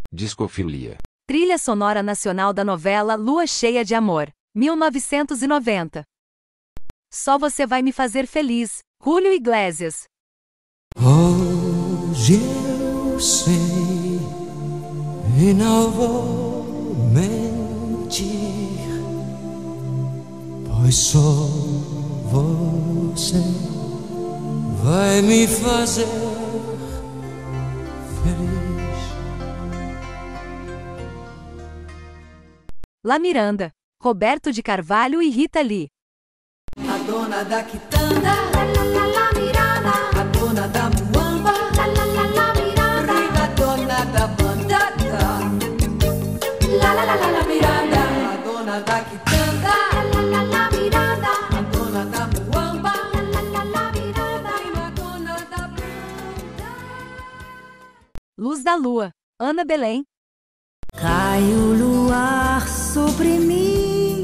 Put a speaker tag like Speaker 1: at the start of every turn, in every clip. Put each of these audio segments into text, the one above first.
Speaker 1: Discofilia.
Speaker 2: Trilha sonora nacional da novela Lua Cheia de Amor, 1990. Só você vai me fazer feliz, Julio Iglesias.
Speaker 3: Hoje eu sei e não vou mentir, pois só você vai me fazer feliz.
Speaker 2: La Miranda, Roberto de Carvalho e Rita Lee.
Speaker 4: A dona da quitanda, la Miranda. A dona da muamba, la Miranda. A dona da bandada, la Miranda. A dona da quitanda, la Miranda. A dona da muamba, la Miranda. A dona da banda.
Speaker 2: Luz da Lua, Ana Belém.
Speaker 5: Cai o luar sobre mim,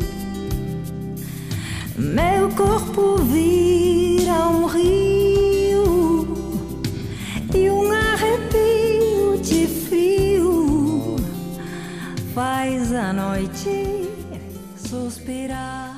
Speaker 5: meu corpo vira um rio e um arrepio de frio faz a noite suspirar.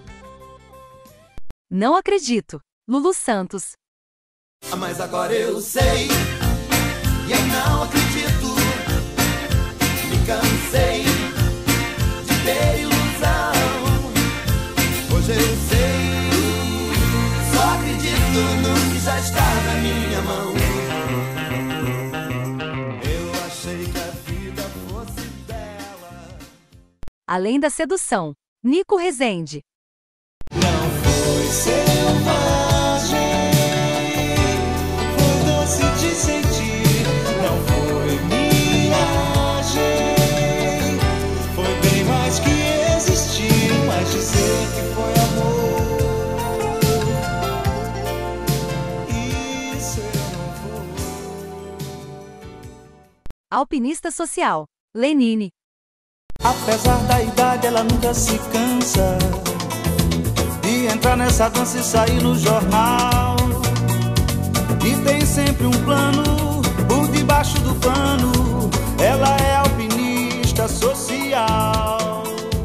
Speaker 2: Não acredito, Lulu Santos.
Speaker 6: Mas agora eu sei, e eu não acredito. Me cansei de ter ilusão. Hoje eu sei, só acredito no que já está na minha mão. Eu achei que a vida fosse dela.
Speaker 2: Além da sedução, Nico Rezende.
Speaker 6: Não foi selvagem, foi doce de sentir. Não foi miragem, foi bem mais que existir. Mas dizer que foi amor, isso eu não vou.
Speaker 2: Alpinista social, Lenine.
Speaker 7: Apesar da idade, ela nunca se cansa de entrar nessa dança e sair no jornal. E tem sempre um plano por debaixo do pano. Ela é alpinista social.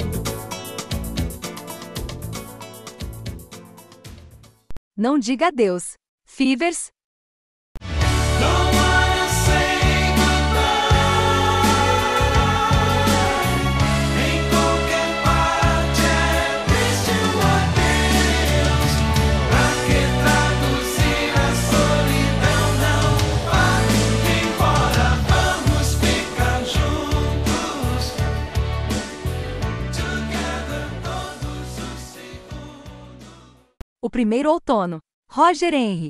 Speaker 2: Não diga adeus, Fivers. O primeiro outono, Roger Henry.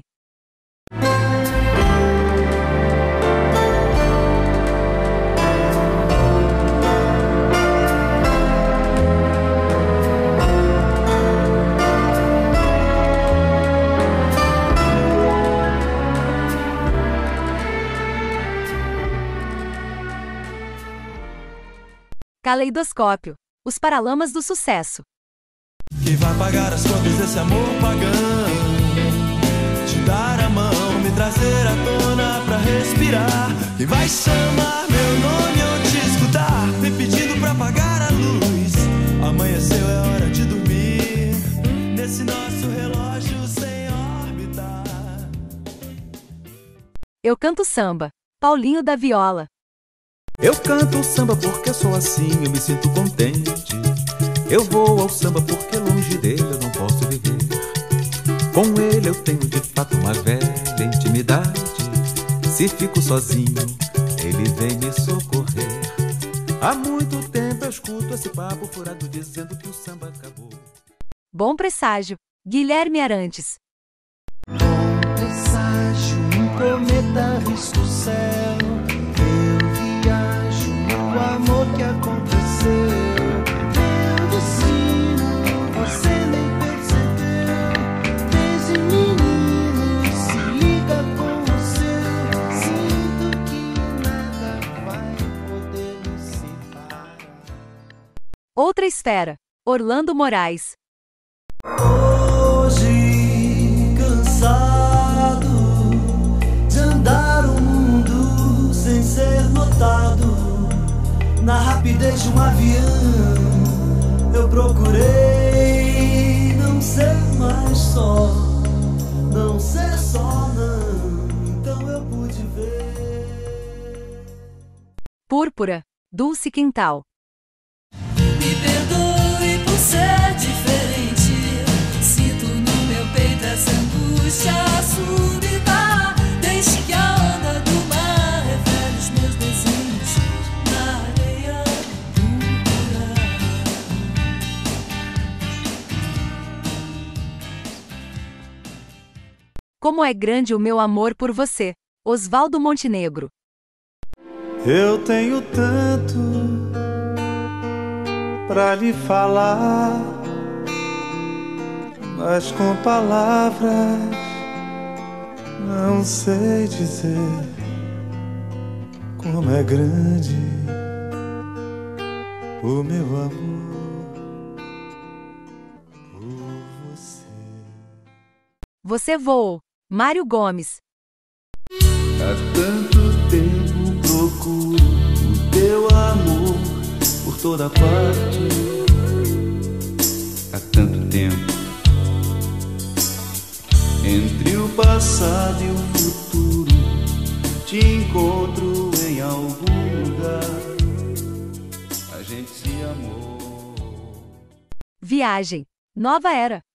Speaker 2: Caleidoscópio, os Paralamas do Sucesso.
Speaker 6: Que vai pagar as contas desse amor pagão, te dar a mão, me trazer à tona pra respirar. Quem vai chamar meu nome ou te escutar, me pedindo pra apagar a luz. Amanheceu, é hora de dormir, nesse nosso relógio sem órbita.
Speaker 2: Eu canto samba, Paulinho da Viola.
Speaker 8: Eu canto samba porque sou assim, eu me sinto contente. Eu vou ao samba porque longe dele eu não posso viver. Com ele eu tenho de fato uma velha intimidade. Se fico sozinho, ele vem me socorrer. Há muito tempo eu escuto esse papo furado dizendo que o samba acabou.
Speaker 2: Bom presságio, Guilherme Arantes.
Speaker 3: Bom presságio, um cometa risca o céu. Eu viajo no amor que aconteceu. Meu destino, você nem percebeu. Desde menino se liga com o seu. Sinto que nada vai poder nos separar.
Speaker 2: Outra esfera, Orlando Moraes.
Speaker 3: Hoje, cansado de andar o mundo sem ser notado. na rapidez de um avião. Eu procurei não ser mais só, não ser só não, então eu pude ver.
Speaker 2: Púrpura, Dulce Quintal.
Speaker 4: Me perdoe por ser diferente. Sinto no meu peito essa angústia súbita. Deixe que a onda do mar revele os meus desejos na areia púrpura.
Speaker 2: Como é grande o meu amor por você, Osvaldo Montenegro.
Speaker 7: Eu tenho tanto pra lhe falar, mas com palavras não sei dizer como é grande o meu amor por você.
Speaker 2: Você voou, Mário Gomes.
Speaker 3: Há tanto tempo procuro o teu amor por toda parte. Há tanto tempo entre o passado e o futuro, te encontro em algum lugar. A gente se amou.
Speaker 2: Viagem, Nova Era.